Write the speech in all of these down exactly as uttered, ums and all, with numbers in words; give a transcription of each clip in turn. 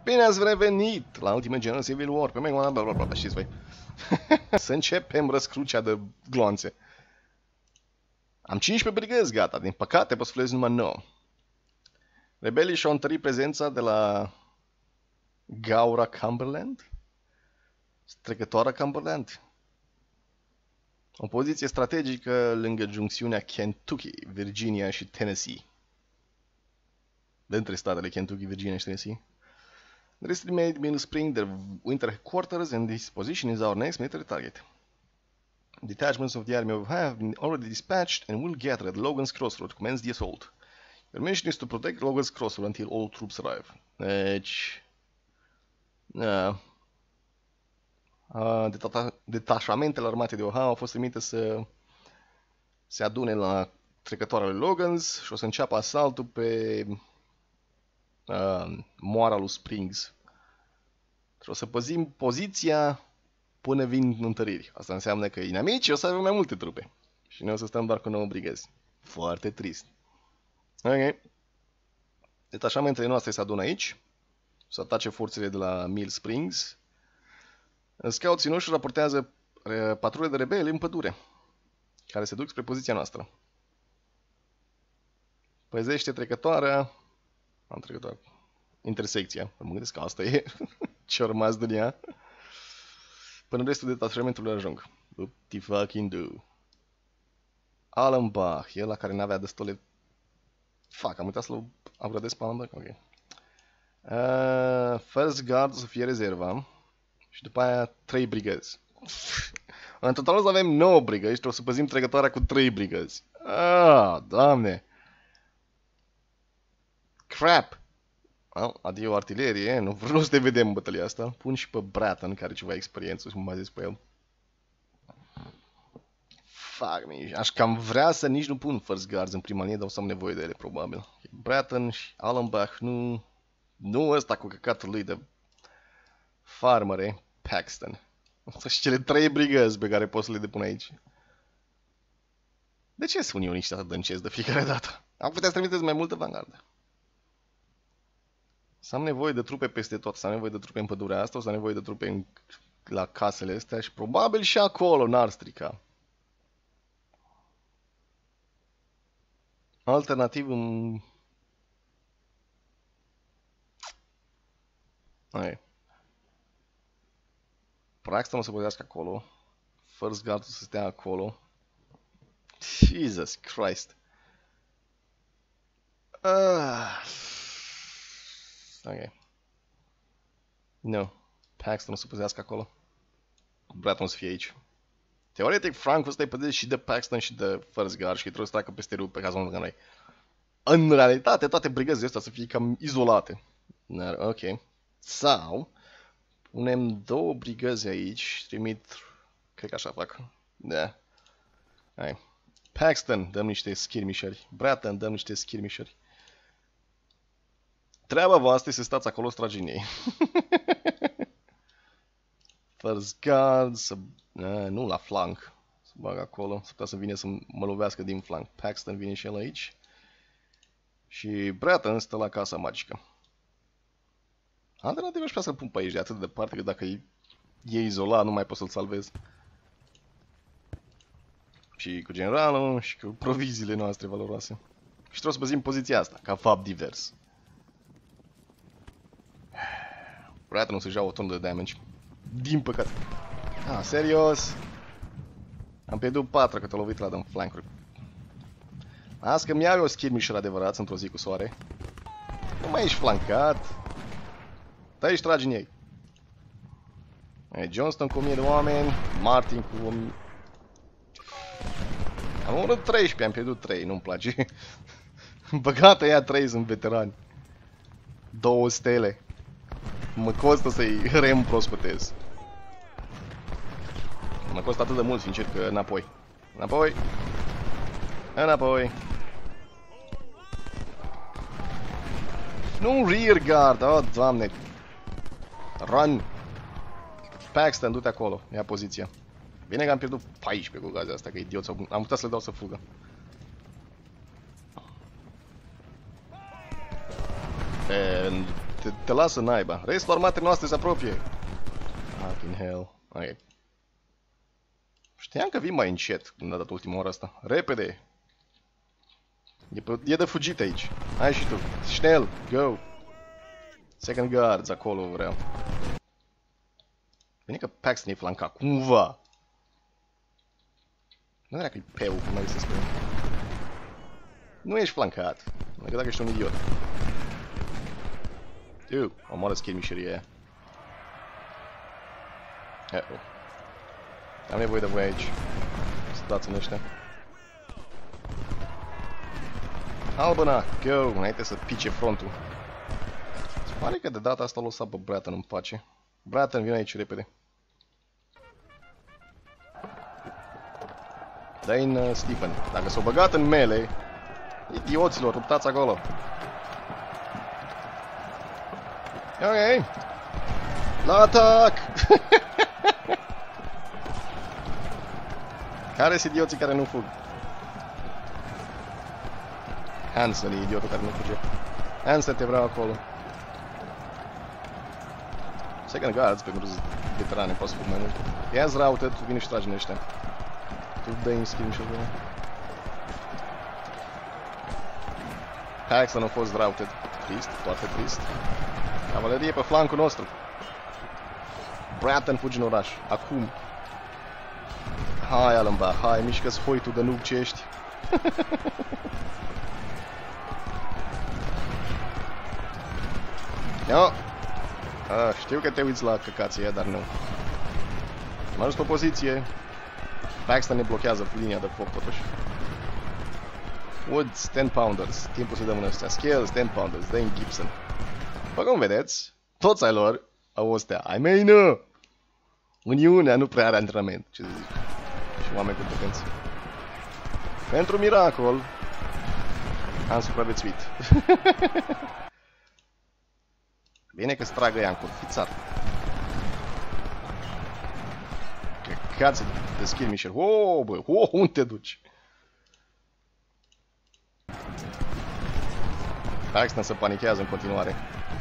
Bine ați revenit la Ultimate General Civil War. Pe mine, bla bla bla, știți voi. Să începem răscrucea de glonțe. Am cincisprezece brigăzi gata, din păcate pot să fulez numai nouă. Rebelii și-au întărit prezența de la gaura Cumberland, trecătoarea Cumberland. O poziție strategică lângă juncțiunea Kentucky, Virginia și Tennessee. Dintre statele Kentucky, Virginia și Tennessee. The rest made Mill Spring their winter headquarters, and this position is our next military target. Detachments of the Army of Ohio have been already dispatched and will gather at Logan's Crossroad to commence the assault. Your mission is to protect Logan's Crossroad until all troops arrive. Deci... Uh, uh, deta detașamentele armate de Ohio au fost trimite să se adune la trecătoarele Logan's și o să înceapă asaltul pe uh, moara lui Springs. Și o să păzim poziția până vin întăriri. Asta înseamnă că inamicii o să avem mai multe trupe. Și noi o să stăm doar cu nouă brigăzi. Foarte trist. Ok. Detașamentele noastre se adună aici. Să atace forțele de la Mill Springs. Scouții noștri raportează patrule de rebeli în pădure, care se duc spre poziția noastră. Păzește trecătoarea. Am trecătoare. Intersecția. Mă gândesc că asta e ce-a rămas din ea. Până restul detașamentului ajung. What fucking do? Allenbach, el la care n-avea destule... Fuck, am uitat să-l upgradez pe Allenbach? Ok. Uh, first Guard o să fie rezerva. Și după aia trei brigăzi. În total o să avem nouă brigăzi și o să păzim trecătoarea cu trei brigăzi. Ah, doamne! Crap! Well, adio artilerie, nu vreau să te vedem în bătălia asta. Pun și pe Bratton, care are ceva experiență, să mă bazez pe el. Fuck me, aș cam vrea să nici nu pun First Guards în prima linie, dar o să am nevoie de ele, probabil. Bratton și Allenbach, nu... Nu ăsta cu căcatul lui de farmere, Paxton. Asta și cele trei brigăzi pe care pot să le depun aici. De ce sunt unioniști atât de încesc de fiecare dată? Am putea să trimiteți mai multă vanguardă. Să am nevoie de trupe peste tot, să am nevoie de trupe în pădurea asta, o să am nevoie de trupe în, la casele astea și probabil și acolo n-ar strica. Alternativ în... Hai. Braxton o să păzească acolo. First Guard o să stea acolo. Jesus Christ. Ah. Ok. No. Paxton o să păzească acolo. Bratton o să fie aici. Teoretic, Frank o să te păzești și de Paxton și de First Guard și că trebuie să treacă peste râu pe cazul unui noi. În realitate, toate brigăzile astea să fie cam izolate. Ok. Sau punem două brigăzi aici, trimit, cred că așa fac. Da. Hai. Paxton, dăm niște skirmisheri. Bratton, dăm niște skirmisheri. Treaba voastră e să stați acolo, să tragi în ei. First Guard, să... A, nu la flank. Să bag acolo, să putea să vină să mă lovească din flank. Paxton vine și el aici. Și Bratton stă la casa magică. Alternativ aș putea să-l pun pe aici de atât de departe, că dacă e, e izolat nu mai pot să-l salvez. Și cu generalul și cu proviziile noastre valoroase. Și trebuie să păzim poziția asta, ca fapt divers. Bratton o să-și ia o tonă de damage. Din păcate. Ah, serios? Am pierdut patru că te-a lovit la din flancuri. Azi că mi-au eu skirmisher adevărat într-o zi cu soare. Nu mai ești flancat. Dă aici tragi în ei. E Johnston cu o mie de oameni. Martin cu o mie... Am omorât treisprezece, am pierdut trei, nu-mi place. Băgată ea trei, sunt veterani. Două stele. Mă costă să-i reîmprospătez. Mă costă atât de mult să încerc înapoi. Înapoi. Înapoi. Nu rear guard, oh, doamne. Run. Paxton, du-te acolo, ia poziția. Bine că am pierdut paisprezece cu gazea asta, că idiot, am putea să le dau să fugă. te, te lasă naiba. Restul armatei noastre se apropie. Fucking hell. Ok. Știam că vin mai încet când a dat ultima oră asta. Repede! E, pe, e de fugit aici. Hai și tu. Schnell, go! Second guards, acolo vreau. Bine că Paxton e flancat, cumva. Nu era că-i peu, cum ai să spun. Nu ești flancat. Mă gândea că ești un idiot. Iu, omoară skirmisheria aia. Uh-oh. Am nevoie de voi aici. Să dați în ăștia. Albana, go! Înainte să pice frontul. Se pare că de data asta l-o lăsat pe Bratton în pace. Bratton, vine aici repede. Dă-i în uh, Stephen. Dacă s-o băgat în melee, idioților, luptați acolo. Ok. La atac! Care sunt idioții care nu fug? Hansen e idiotul care nu fuge. Hansen, te vreau acolo. Second guards, pentru veterane, poți să fug mai mult. Ia-ți routed, tu vine și tragi în ăștia. Tu dă-i în schimb și acolo. Paxton a fost routed. Trist, foarte trist. Cavalerie pe flancul nostru. Bratton fugi în oraș. Acum. Hai, Alamba, hai, mișcă-ți hoitul de noob ce ești. No. Ah, știu că te uiți la căcația, dar nu. M-am ajuns pe poziție. Paxton ne blochează linia de foc totuși. Woods, ten pounders. Timpul să dăm în ăstea. Scales, ten pounders. Dane Gibson. După cum vedeți, toți ai lor au ăstea. Ai mei nu! Uniunea nu prea are antrenament. Ce să zic? Și oameni competenți. Pentru miracol am supraviețuit. Bine că stragă ea în cur. Fițar. Căcați de skirmisher. Oh, bă, oh, unde te duci? Paxton se panichează în continuare.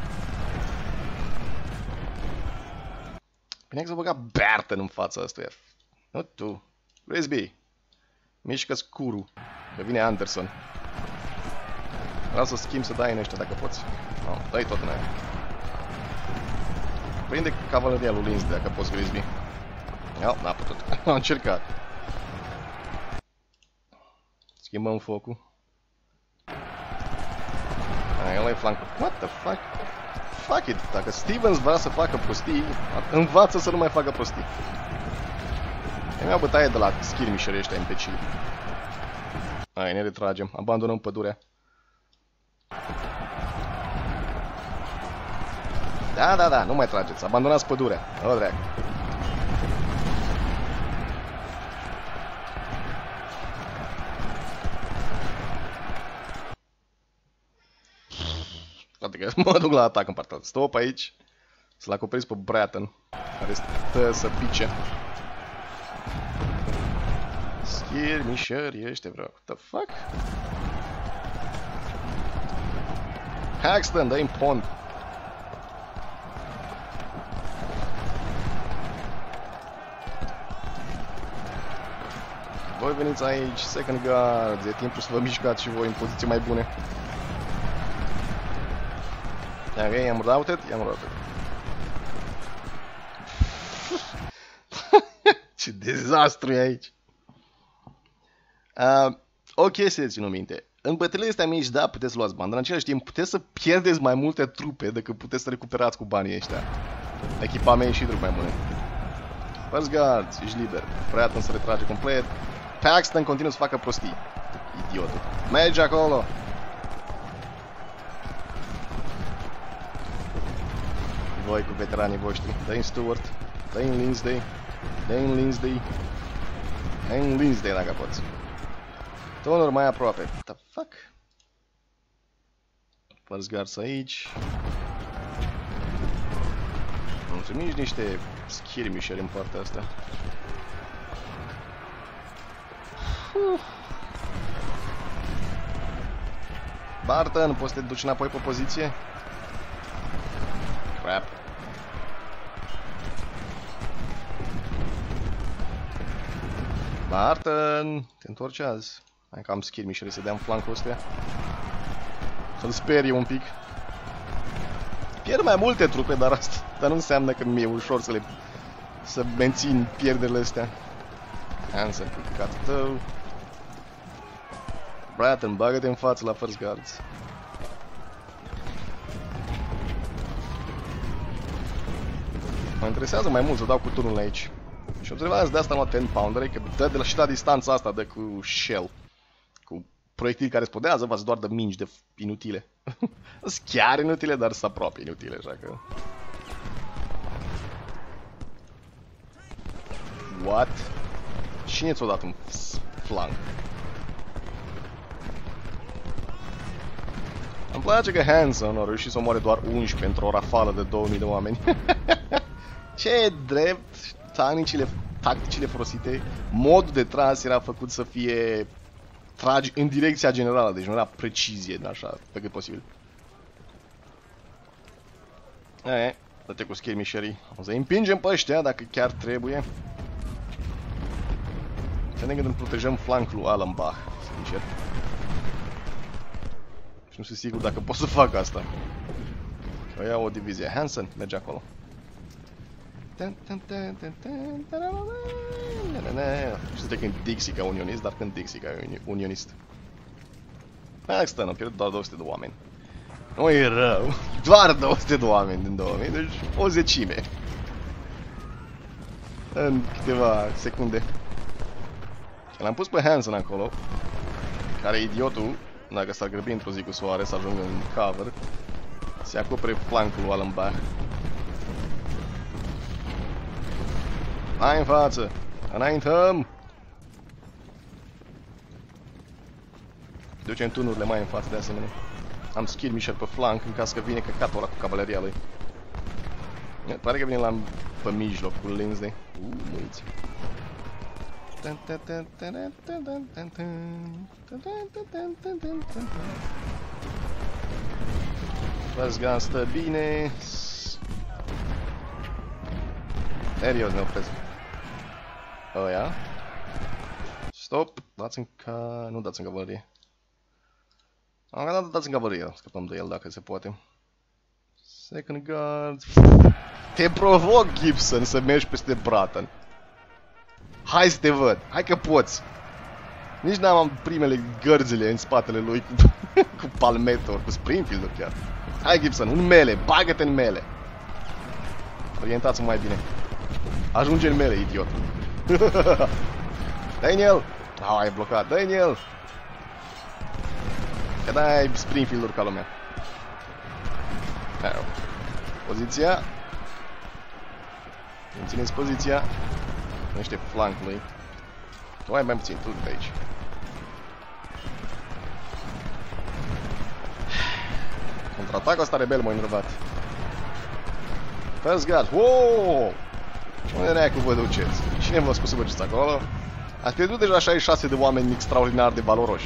Bine că s-a băgat Bratton în fața ăstuia. Nu tu. Risby. Mișcă-ți curul. Că vine Anderson. Vreau să schimb să dai în ăștia dacă poți. No, dai tot în aia. Prinde cavaleria lui Lindsay dacă poți, Risby. No, n-a putut. Am încercat. Schimbăm focul. Ah, el e flancul. What the fuck? Fuck it. Dacă Stevens vrea să facă prostii, învață să nu mai facă prostii. E mea bătaie de la skirmisherii ăștia imbecili. Hai, ne retragem. Abandonăm pădurea. Da, da, da, nu mai trageți. Abandonați pădurea. O, dreac. Poate că mă duc la atac în partea. Stop aici. Să-l acoperiți pe Bratton, care stă să pice. Skirmisherii ăștia vreau. What the fuck? Paxton, dă-i în pont. Voi veniți aici, second guard, e timpul să vă mișcați și voi în poziții mai bune. Ok, i-am routed, i-am routed. Ce dezastru e aici. Uh, o chestie de ținut minte. În bătăliile astea mici, da, puteți luați bani, dar în același timp puteți să pierdeți mai multe trupe decât puteți să recuperați cu banii ăștia. Echipament și trupe mai bune. First guards, ești liber. Bratton să retrage complet. Paxton continuă să facă prostii. Idiotul. Merge acolo. Voi cu veteranii voștri. Dă-i în Stewart. Dă-i în Lindsay. Dă-i în Lindsay. Dă-i în Lindsay dacă poți. Tonuri mai aproape. What the fuck? First guards aici. Nu trimiși niște skirmisheri în partea asta. Uh. Barton, poți să te duci înapoi pe poziție? Crap. Barton, te întorci azi. Hai că am skirmisher să dea în flancul ăsta. Să-l sperie un pic. Pierd mai multe trupe, dar asta dar nu înseamnă că mi-e ușor să le să mențin pierderile astea. Hansen, cu picatul tău. Bratton, bagă-te în față la First Guards. Mă interesează mai mult să dau cu turnul aici. Și observați, de asta am luat ten pounder, că dă de la și la distanța asta, dă cu shell. Cu proiectili care spodează, v-ați doar de mingi de inutile. Sunt chiar inutile, dar sunt aproape inutile, așa că... What? Cine ți-a dat un flank? Îmi place că Hanson a reușit să omoare doar unsprezece pentru o rafală de două mii de oameni. Ce drept, tacticile, tacticile folosite, modul de tras era făcut să fie tragi în direcția generală, deci nu era precizie, așa, pe cât posibil. E, dă-te cu skirmisherii. O să împingem pe ăștia dacă chiar trebuie. Să ne gândim protejăm flancul lui Allenbach, sincer. Și nu sunt sigur dacă pot să fac asta. O iau o divizie. Hansen merge acolo. Și să trec în Dixie ca unionist, dar când Dixie ca unionist. Paxton, am pierdut doar două sute de oameni. Nu-i rău, doar două sute de oameni din două mii, deci o zecime. În câteva secunde. L-am pus pe Hansen acolo, care idiotul, dacă s-ar grăbi într-o zi cu soare să ajungă în cover, se acopere flancul lui Allenbach. Hai în față! Înaintăm! Ducem tunurile mai în față de asemenea. Am skirmisher pe flank în caz că vine căcatul ăla cu cavaleria lui. Pare că vine la pe mijloc cu Lindsay. Uuu, muiți. First gun stă bine. Serios, ne opresc. Ăia. Stop! Dați în ca... nu dați în cavalerie. Am gândit dați în cavalerie. Scăpăm de el dacă se poate. Second guard. Te provoc, Gibson, să mergi peste Bratton. Hai să te văd. Hai că poți. Nici n-am primele gărzile în spatele lui cu, cu Palmetto, cu Springfield chiar. Hai, Gibson, un mele. Bagă-te în mele. Orientați-mă mai bine. Ajunge în mele, idiot. Daniel! Au, ai blocat. Daniel! Că dai Springfield-uri ca lumea. Au. Poziția. Mențineți poziția. Numește flancului. Tu ai mai puțin, tu de aici. Contraatacul ăsta rebel m-a enervat. First guard. Wow! Unde ne-ai cu vă duceți? Cine v-a spus să vă duceți acolo? Ați pierdut deja șaizeci și șase de oameni extraordinar de valoroși.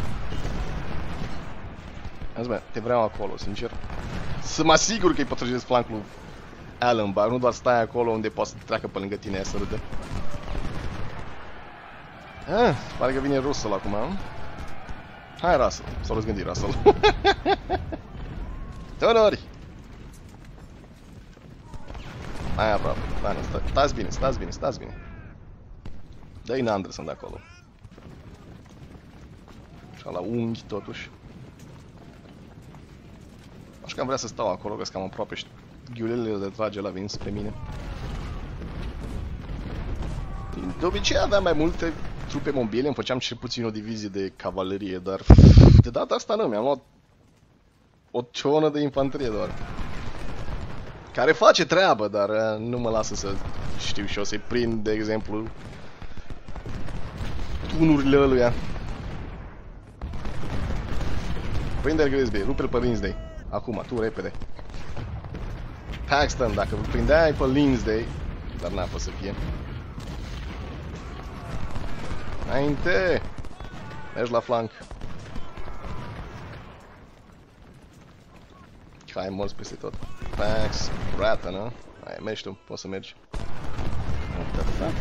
Azi, bă, te vreau acolo, sincer. Să mă asigur că îi protejezi flancul Allenbach, nu doar stai acolo unde poți să treacă pe lângă tine să râde. Ah, pare că vine Russell acum. Hai, Russell. S-a răzgândit Russell. Tunuri! Hai aproape. Hai, sta, stați bine, stați bine, stați bine. Dă-i în Anderson de acolo. Așa la unghi, totuși. Așa că am vrea să stau acolo, că cam aproape și ghiulelele de trage la vin spre mine. De obicei aveam mai multe trupe mobile, îmi făceam cel puțin o divizie de cavalerie, dar de data asta nu, mi-am luat o cionă de infanterie doar. Care face treabă, dar nu mă lasă să știu și eu să-i prind, de exemplu, tunurile ăluia. Prinde-l Grisby, rupe-l pe Lindsay. Acum, tu, repede. Paxton, dacă îl prindeai pe Lindsay, dar n-a fost să fie. Înainte! Mergi la flanc. hai morți peste tot. Pax, rată, nu? Hai, mergi tu, poți să mergi. What the fuck?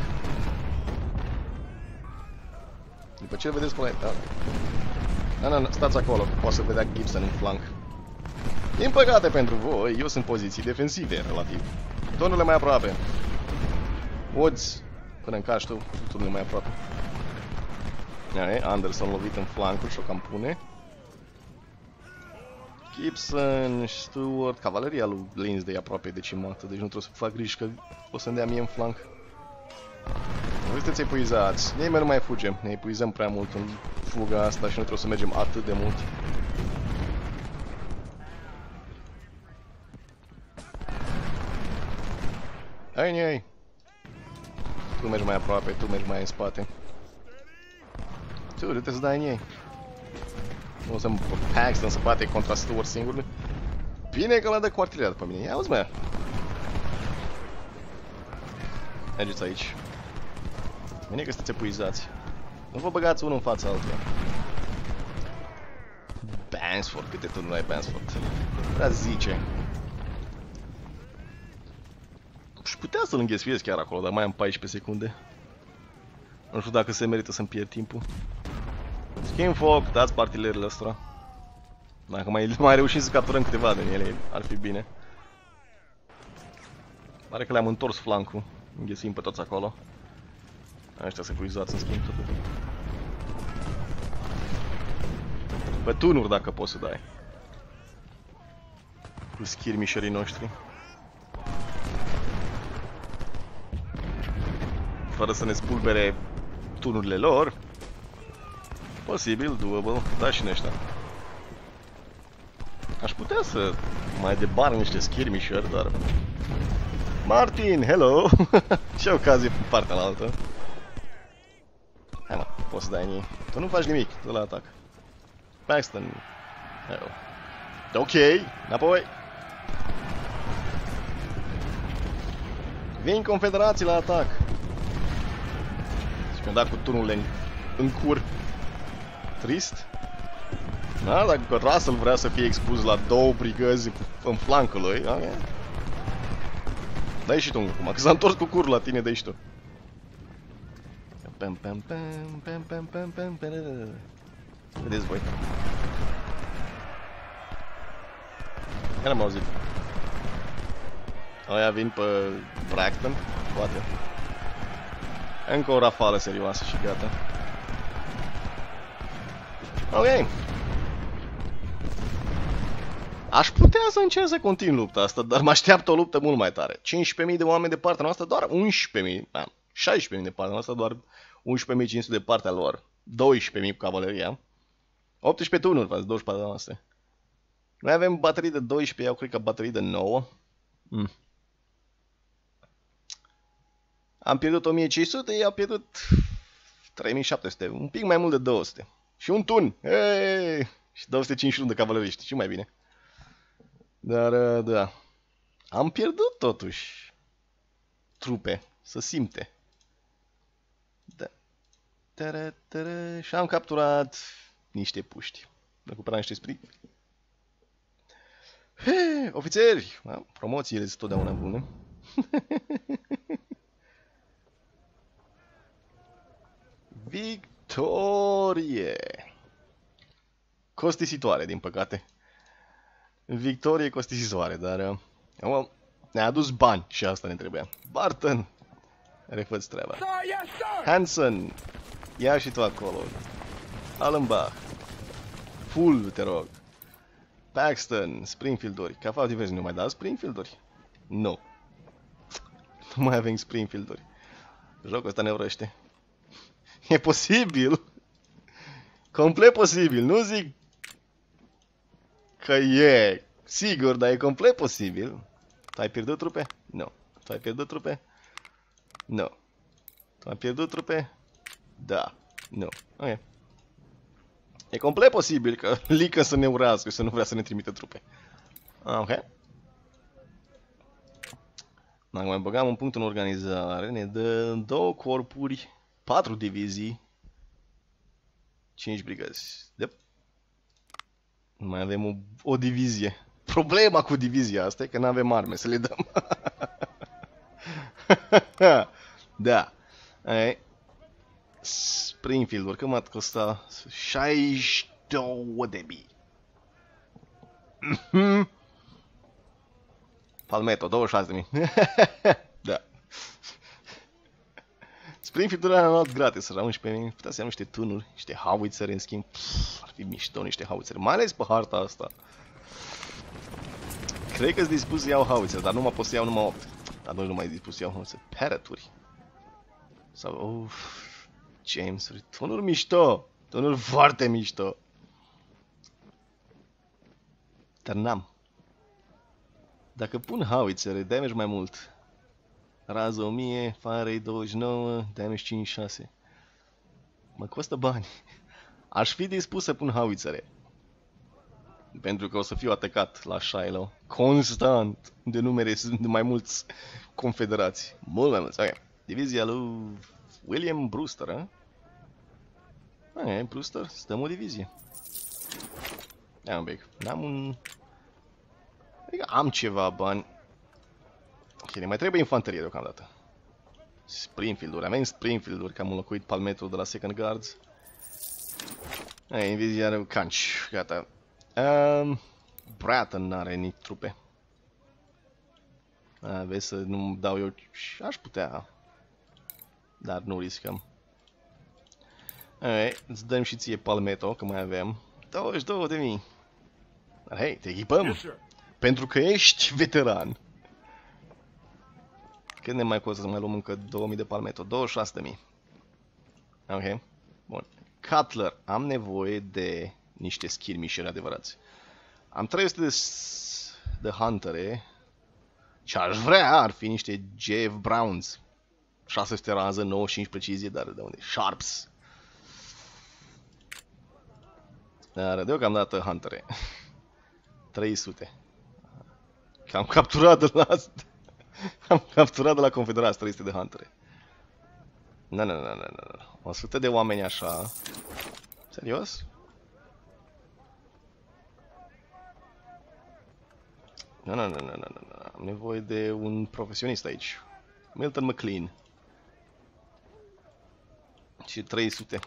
După ce îl vedeți până aici, da. Nu, nu, stați acolo, că poate să vedea Gibson în flanc. Din păcate pentru voi, eu sunt poziții defensive, relativ. Tunurile mai aproape. Odds, până încași tu, tunurile mai aproape. Ai, Anderson lovit în flancul și o cam pune. Gibson, Stewart, cavaleria lui Lindsay aproape decimată, deci nu trebuie să fac griji că o să-mi dea mie în flanc. Nu sunteți epuizați, nimeni nu mai fuge, ne epuizăm prea mult în fuga asta și nu trebuie să mergem atât de mult. Hai, hai! Tu mergi mai aproape, tu mergi mai în spate. Tu, du-te să dai în ei. Nu să-mi Paxton să bate contra Stewart singur. Bine că l-a dat cu artileria după mine. Ia auzi, mă! Mergeți aici. Bine că sunteți epuizați. Nu vă băgați unul în fața altuia. Bansford, câte turnuri ai Bansford? Vrea zice. Și putea să-l înghesuiesc chiar acolo, dar mai am paisprezece secunde. Nu știu dacă se merită să-mi pierd timpul. Schimb foc, dați artileriile astea. Dacă mai, mai reușim să capturăm câteva din ele, ar fi bine. Pare că le-am întors flancul. Înghesuim pe toți acolo. Ăștia se puizați în schimb tot. Pe tunuri dacă poți să dai. Cu skirmisherii noștri. Fără să ne spulbere tunurile lor. Posibil, doable, da și în ăștia. Aș putea să mai debar niște skirmisheri, dar... Martin, hello! Ce ocazie pe partea altă. Hai mă, poți să dai în ei. Tu nu faci nimic, tu la atac. Paxton. Hello. Ok, înapoi. Vin confederații la atac. Și mi-a dat cu tunurile în, în cur. Trist. Da, dacă Russell vrea să fie expus la două brigăzi în flancul lui, ok. Dai și tu acum, că s-a întors cu curul la tine, dai și tu. Pam, pam, pam, pam, pam, pam, pam, pam. Vedeți voi. Chiar am auzit. Aia vin pe Braxton, poate. Încă o rafală serioasă și gata. Ok. Aș putea să încerc să continui lupta asta, dar mă așteaptă o luptă mult mai tare. cincisprezece mii de oameni de partea noastră, doar unsprezece mii. Da, șaisprezece mii de partea noastră, doar unsprezece mii cinci sute de partea lor. doisprezece mii cu cavaleria. optsprezece tunuri față douăzeci și patru de noastre. Noi avem baterii de doisprezece, eu cred că baterii de nouă. Mm. Am pierdut o mie cinci sute, ei au pierdut trei mii șapte sute, un pic mai mult de două sute. Și un tun! Hey! Și două sute cincizeci și unu de cavaleriști, și mai bine. Dar, da. Am pierdut totuși trupe, să simte. Da. Tere, tere. Și am capturat niște puști. Recuperam niște spri. He, ofițeri! Da, promoțiile sunt totdeauna bune. Victorie! Costisitoare, din păcate. Victorie costisitoare, dar... Uh, well, ne-a adus bani și asta ne trebuia. Barton! Refă-ți treaba. Hanson! Ia și tu acolo. Allenbach. Full, te rog. Paxton, Springfield-uri. Ca fapt divers, nu mai da Springfield-uri? Nu. Nu mai avem Springfield-uri. Jocul ăsta ne urăște. E posibil. Complet posibil. Nu zic că e sigur, dar e complet posibil. Tu ai pierdut trupe? Nu. Tu ai pierdut trupe? Nu. Tu ai pierdut trupe? Da. Nu. Ok. E complet posibil că Lică să ne urească și să nu vrea să ne trimită trupe. Ok. Dacă mai băgam un punct în organizare, ne dă două corpuri, patru divizii, cinci brigăzi. Yep. Mai avem o, o divizie. Problema cu divizia asta e că n-avem arme să le dăm. Da. Ai. Springfield, oricum ar costa șaizeci și două de mii. Palmetto, douăzeci și șase de mii. Da. Springfield-ul ăla am luat gratis, la unsprezece mii. Putea să iau niște tunuri, niște howitzer în schimb. Pff, ar fi mișto niște howitzer, mai ales pe harta asta. Cred că-s dispus să iau howitzer, dar nu mă pot să iau numai opt. Atunci nu mai dispus să iau howitzer. Parrot-uri. Sau, uff, James-uri. Tunuri mișto. Tunuri foarte mișto. Dar n-am. Dacă pun howitzer, damage mai mult. Rază o mie, fire rate douăzeci și nouă, damage cincizeci și șase. Mă costă bani. Aș fi dispus să pun howitzere. Pentru că o să fiu atacat la Shiloh. Constant. De numere, de mai mulți confederați. Mult mai mulți. Ok. Divizia lui William Brewster, eh? Ok, Brewster, stăm o divizie. Ia un pic. N-am un... Adică am ceva bani. Ok, ne mai trebuie infanterie deocamdată. Springfield-uri, avem Springfield-uri, că am înlocuit Palmetto de la Second Guards. Ai, inviziară, canci, gata. Um, Bratton n-are nici trupe. A, vezi să nu dau eu, aș putea. Dar nu riscăm. Ai, îți dăm și ție Palmetto, că mai avem. douăzeci și două de mii. Dar hei, te echipăm. Yes, pentru că ești veteran. Cât ne mai costă să mai luăm încă două mii de Palmetto? douăzeci și șase de mii. Ok. Bun. Cutler. Am nevoie de niște skirmisheri adevărați. Am trei sute de, de huntere. Ce aș vrea ar fi niște J F Browns. șase sute rază, nouăzeci și cinci precizie, dar de unde? Sharps. Dar deocamdată huntere. trei sute. Că am capturat de la asta. Am capturat de la Confederați trei sute de huntere. Nu, nu, nu, nu, nu. o sută de oameni așa. Serios? Nu, nu, nu, nu, nu, nu. Am nevoie de un profesionist aici. Milton McLean. Și trei sute.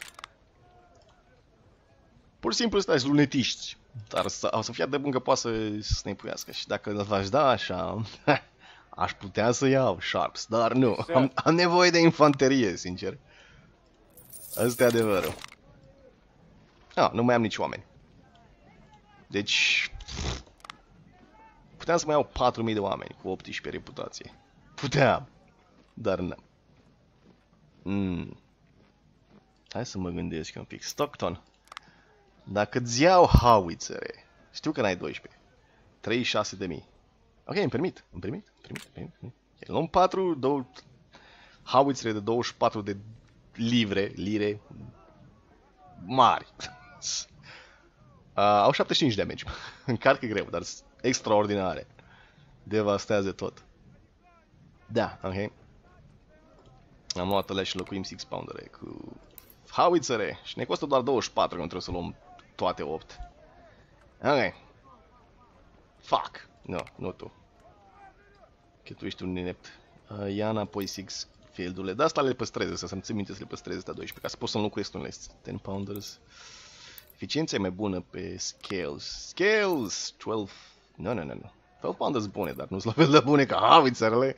Pur și simplu stai lunetiști. Dar o să fie de bun că poate să snipuiască. Și dacă îl v-aș da așa... Aș putea să iau Sharps, dar nu. Am, am nevoie de infanterie, sincer. Asta e adevărul. Ah, nu mai am nici oameni. Deci... Puteam să mai iau patru mii de oameni cu optsprezece reputație. Puteam. Dar nu. Mm. Hai să mă gândesc un pic. Stockton. Dacă îți iau howitzere... Știu că n-ai doisprezece. treizeci și șase de mii. Ok, îmi permit, îmi permit, îmi permit, îmi permit. permit. Luăm patru, două howitzere de douăzeci și patru de livre, lire mari. Uh, au șaptezeci și cinci de damage. Încarcă greu, dar extraordinare. Devastează tot. Da, ok. Am luat alea și locuim six poundere cu howitzere și ne costă doar douăzeci și patru, că nu trebuie să luăm toate opt. Ok. Fuck. Nu, nu tu. Că tu ești un inept. Uh, ia înapoi six field-urile. De asta le păstrez, să-mi țin minte să le păstrez astea doisprezece, ca să pot să înlocuiesc unele ten pounders. Eficiența e mai bună pe scales. Scales! twelve... Nu, nu, nu, nu. twelve pounders bune, dar nu sunt la fel de bune ca howitzerele.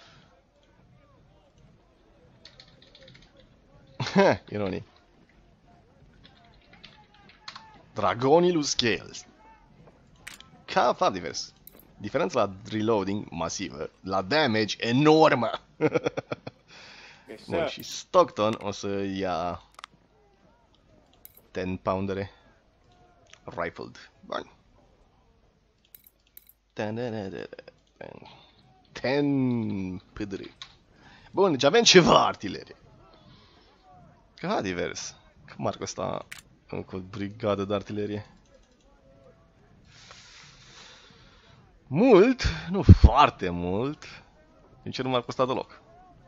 Ironii. Dragonii lui Scales. Ca fapt divers. Diferența la reloading masivă, la damage enormă. Bun, și Stockton o să ia ten poundere rifled. Bun. ten pâdri. Bun, deci avem ceva artilerie. Ca divers. Cum ar costa încă o brigadă de artilerie? Mult, nu foarte mult. Sincer, nu m-ar costa deloc.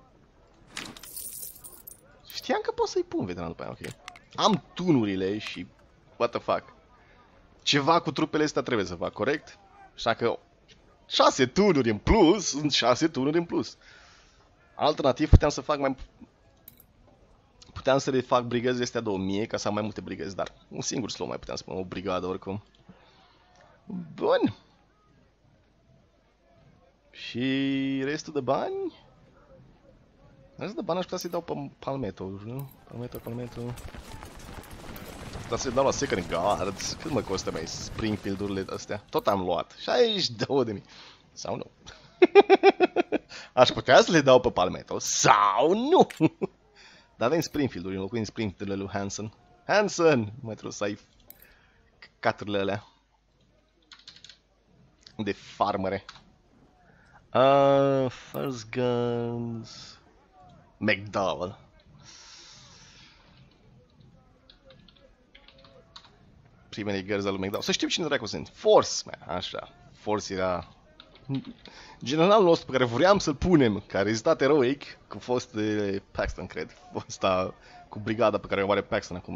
Știam că pot să-i pun veteran după aia, ok. Am tunurile și... What the fuck. Ceva cu trupele astea trebuie să fac, corect? Așa că șase turnuri în plus sunt șase turnuri în plus. Alternativ puteam să fac mai... Puteam să le fac brigăzile astea două mii ca să am mai multe brigăzi, dar un singur slow mai puteam să pun o brigadă oricum. Bun. Și restul de bani? Restul de bani aș putea să-i dau pe Palmetto, nu? Palmetto, Palmetto... Dar să-i dau la Second Guards. Cât mă costă mai Springfield-urile astea? Tot am luat. șaizeci și două de mii. Sau nu? Aș putea să le dau pe Palmetto. Sau nu? Dar avem Springfield-uri, înlocuind Springfield-urile lui Hansen. Hansen! Mai trebuie să ai caturile alea. De farmere. Uh, first guns... McDowell. Primele gărzi al lui McDowell. Să știm cine dracu sunt. Force, man. Așa. Force era generalul nostru pe care vreau să-l punem, ca rezultat eroic, cu fost de Paxton, cred. Fosta cu brigada pe care o are Paxton acum.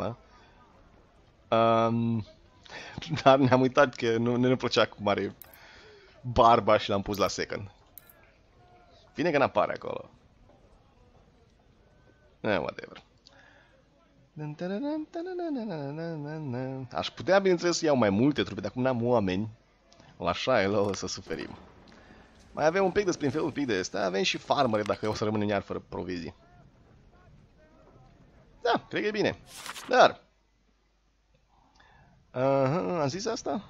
Um, dar ne-am uitat că nu ne plăcea cum are barba și l-am pus la second. Bine că n-apare acolo. Eh, whatever. Aș putea, bineînțeles, să iau mai multe trupe, dar acum n-am oameni. La Shiloh o să suferim. Mai avem un pic de Springfield, un pic de astea. Avem și farmere dacă o să rămânem iar fără provizii. Da, cred că e bine. Dar... Uh, am zis asta?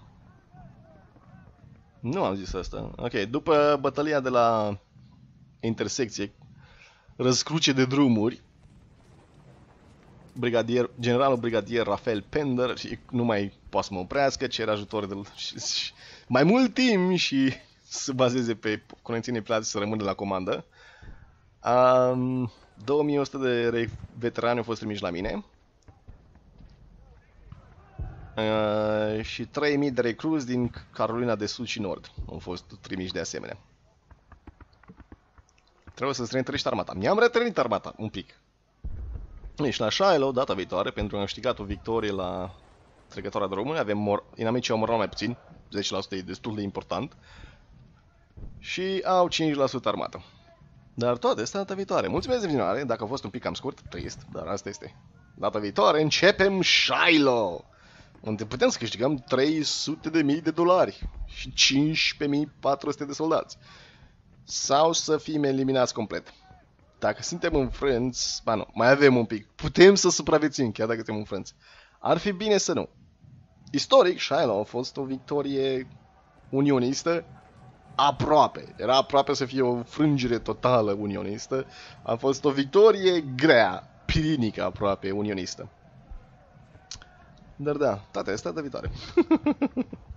Nu am zis asta. Ok, după bătălia de la intersecție, răscruce de drumuri, brigadier, generalul brigadier Rafael Pender și nu mai poate să mă oprească, cer ajutor de și, și, mai mult timp și să bazeze pe conexiune plate să rămână la comandă. Um, două mii o sută de veterani au fost trimiși la mine. Uh, și trei mii de recruzi din Carolina de Sud și Nord au fost trimiși de asemenea. Trebuie să-ți reîntărești armata. Mi-am retrănit armata un pic. Deci la Shiloh, data viitoare, pentru că am câștigat o victorie la trecătoarea de români, avem mor... inamicii au morat mai puțin, zece la sută e destul de important. Și au cinci la sută armată. Dar toate astea data viitoare. Mulțumesc de viziunare, dacă a fost un pic cam scurt, trist, dar asta este. Data viitoare începem Shiloh, unde putem să câștigăm trei sute de mii de dolari și cincisprezece mii patru sute de soldați. Sau să fim eliminați complet. Dacă suntem înfrânți, ba nu, mai avem un pic. Putem să supraviețuim chiar dacă suntem înfrânți. Ar fi bine să nu. Istoric, Shiloh a fost o victorie unionistă aproape. Era aproape să fie o frângere totală unionistă. A fost o victorie grea, pirinică aproape unionistă. Dar da, toate astea de viitoare.